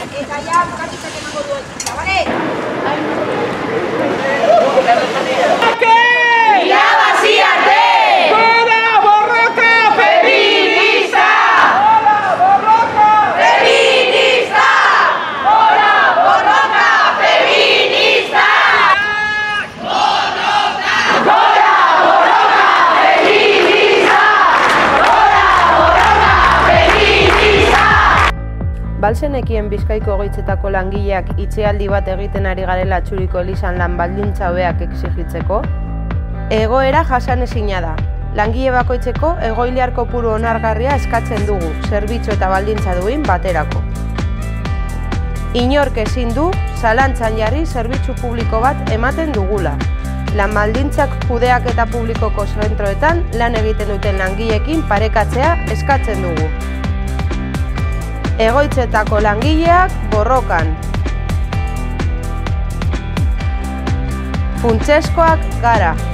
Eta ja, bukakitzak emango du ekintza, bale? Irabazi arte! Gora borroka feminista! Gora borroka feminista! Gora borroka feminista! Gora borroka feminista! Gora borroka feminista! Balsenekien Bizkaiko egoitzetako langileak itxialdi bat egiten ari garela Txuriko Elizan lan baldintza hobeak exigitzeko? Egoera jasanezina da. Langile bakoitzeko egoiliar kopuru onargarria eskatzen dugu, zerbitzu eta baldintza duin baterako. Inork ezin du zalantzan jarri zerbitzu publiko bat ematen dugula. Lan baldintzak kudeaketa publikoko zentroetan lan egiten duten langileekin parekatzea eskatzen dugu. Egoitzetako langileak borrokan. Funtsezkoak gara.